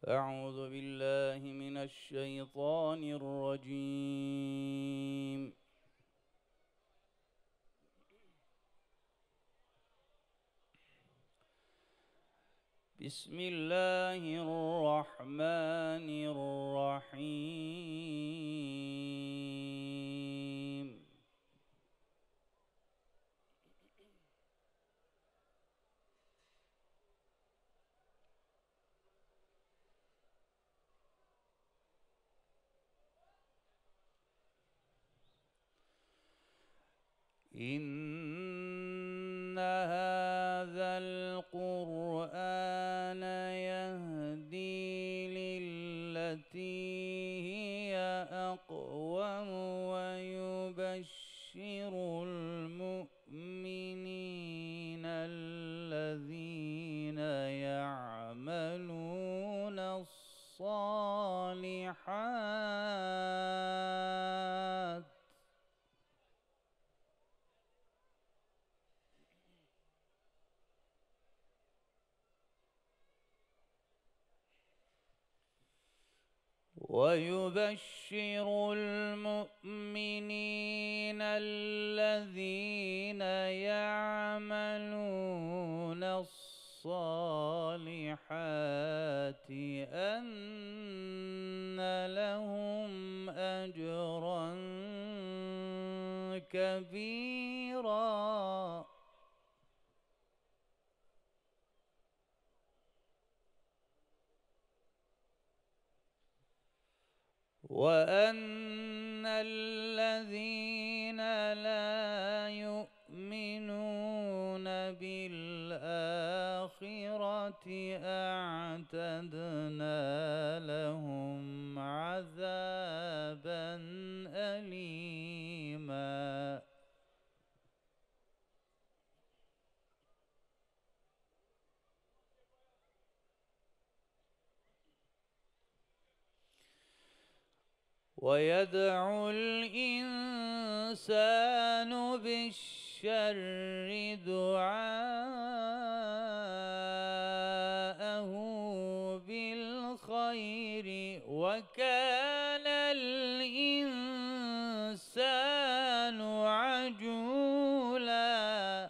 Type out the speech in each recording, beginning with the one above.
أعوذ بالله من الشيطان الرجيم. بسم الله الرحمن الرحيم. إن هذا القرآن يهدي للتي هي أقوم ويبشر المؤمنين الذين يعملون الصالحات أن لهم أجرا كبيرا. وأن الذين لا يؤمنون بالآخرة أعتدنا لهم عذابا أليما. ويدعو الإنسان بالشر دعاءه بالخير وكان الإنسان عجولا.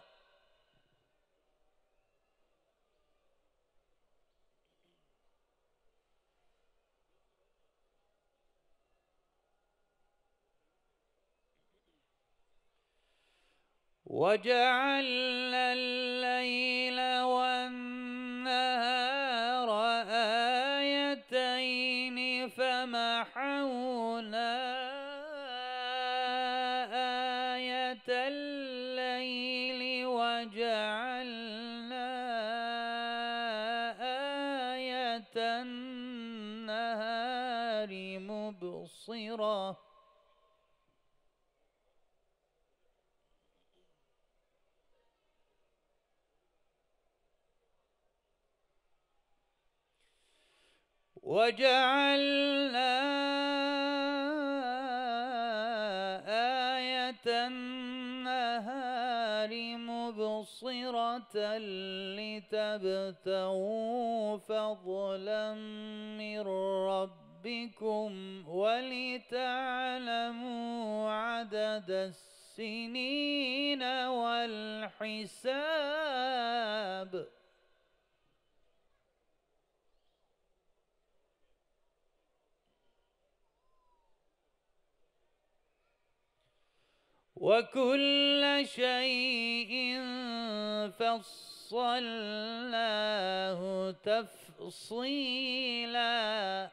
وجعلنا الليل والنهار آيتين فمحونا آية الليل وجعلنا آية النهار مبصرة وجعلنا آية النهار مبصرة لتبتغوا فضلا من ربكم ولتعلموا عدد السنين والحساب. وكل شيء فصلناه تفصيلا.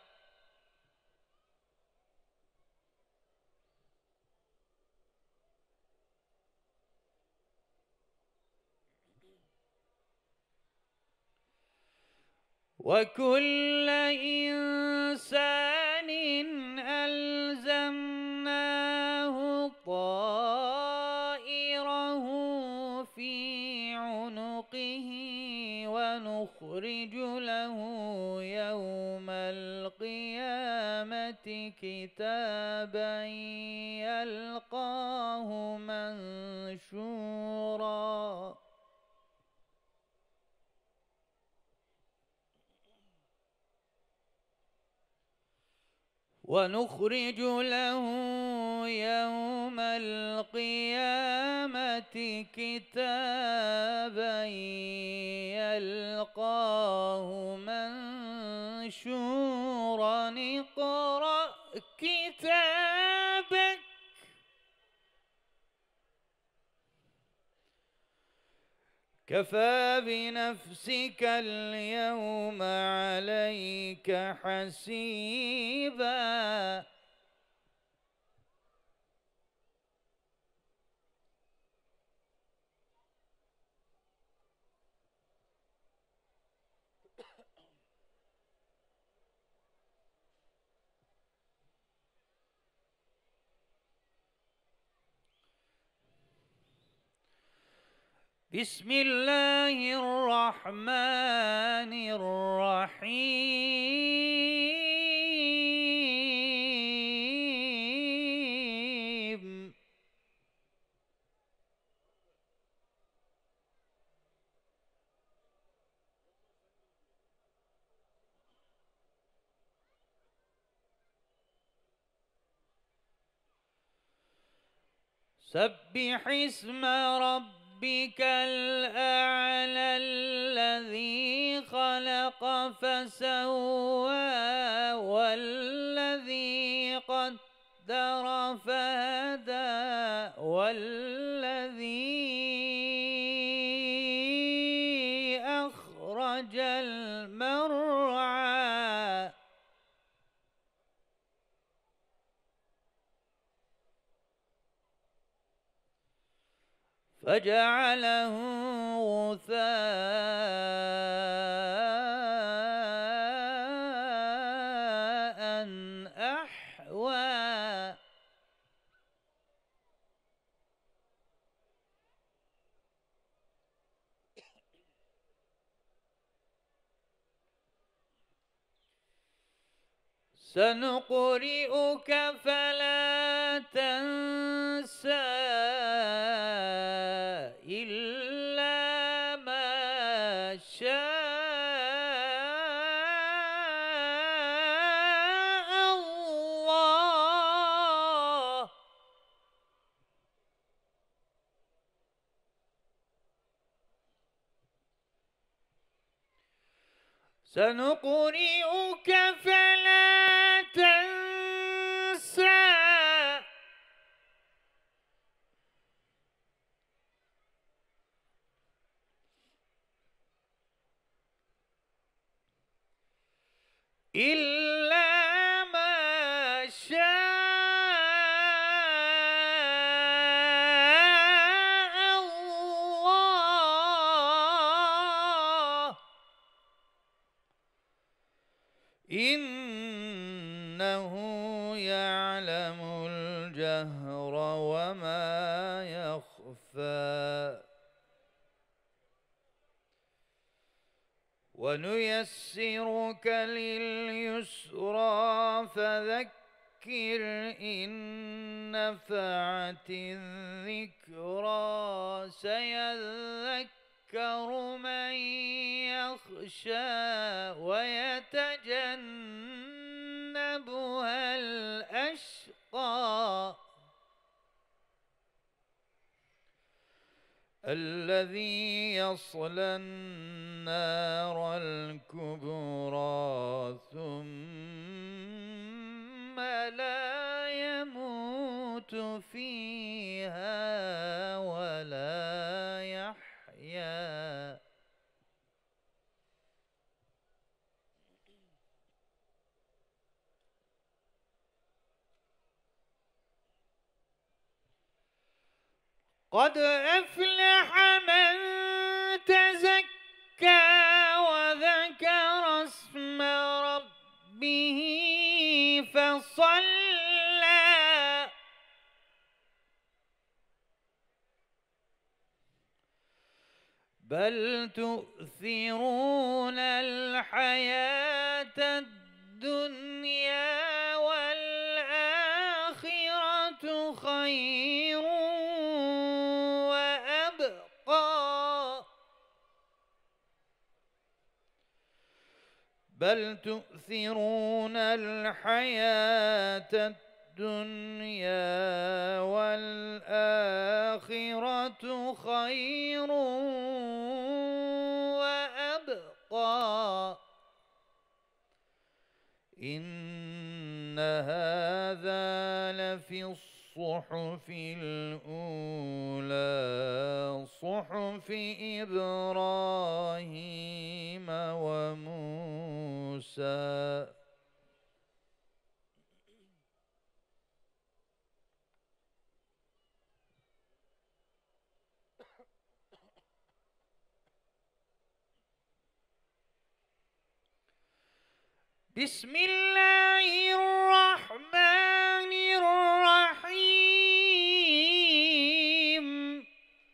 وكل إنسان ألزمناه طائره في عنقه ونخرج له يوم القيامة كتابا يلقاه منشورا. ونخرج له يوم القيامة كتابا يلقاه منشورا اقرأ كتابك كفى بنفسك اليوم عليك حسيبا بسم الله الرحمن الرحيم سبح اسم ربك الأعلى الذي خلق فسوى والذي قدر فهدى والذي أخرج المرعى فجعله غثاء أحوى سنقرئك فلا تنسى إلا ما شاء الله سنقرئك فلا تنسى إلا ما شاء الله إنه يعلم الجهر وما يخفى ونيسرك لليسرى فذكر إن نفعت الذكرى سيذكر من يخشى ويتجنبها الأشقى الذي يصلى النار الكبرى ثم لا يموت فيها ولا يحيا قد أفلح من تزكى وذكر اسم ربه فصلى بل تؤثرون الحياة الدنيا والآخرة خير وأبقى بل تؤثرون الحياة الدنيا والآخرة خير وأبقى إن هذا لفي الصحف الأولى صحف إبراهيم وموسى. بسم الله الرحمن الرحيم.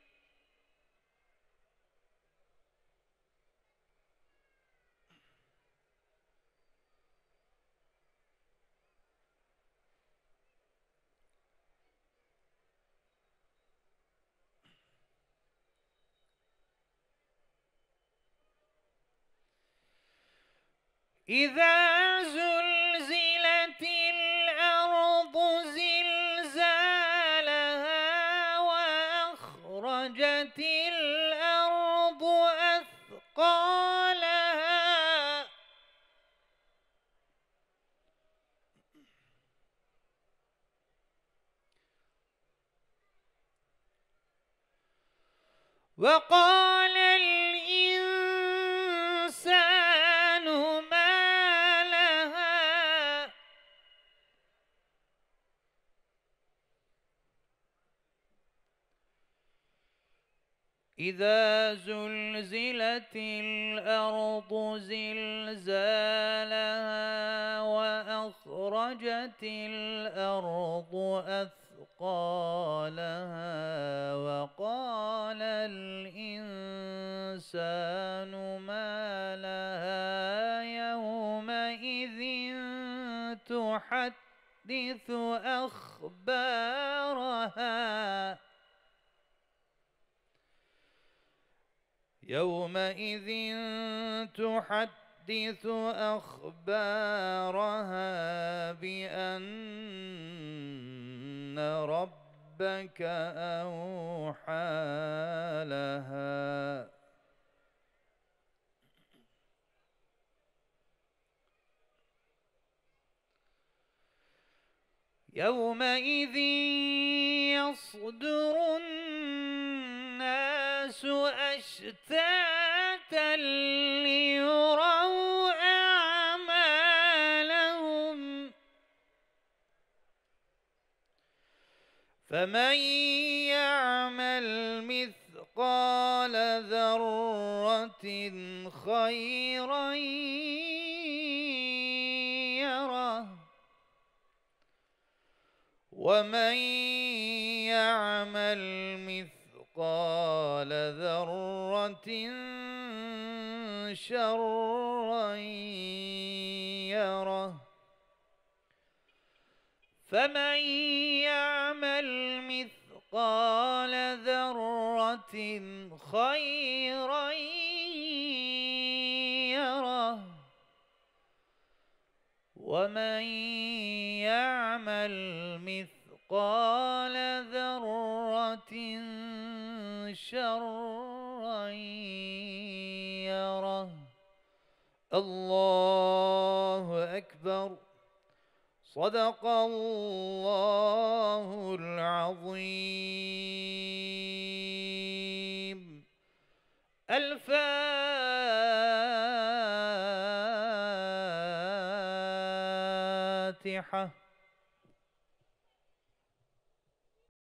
إذا زلزلت الأرض زلزالها وأخرجت الأرض أثقالها وقال الإنسان ما لها إذا زلزلت الأرض زلزالها وأخرجت الأرض أثقالها وقال الإنسان ما لها يومئذ تحدث أخبارها يومئذ تحدث أخبارها بأن ربك أوحى لها يومئذ يصدر الناس أشتاتا ليروا أعمالهم فمن يعمل مثقال ذرة خيرا يره ومن يعمل مثقال ذرة شرا يره فمن يعمل مثقال ذرة خيرا يره ومن يعمل مثقال ذرة شرا يره. الله أكبر. صدق الله العظيم. الفاتحة.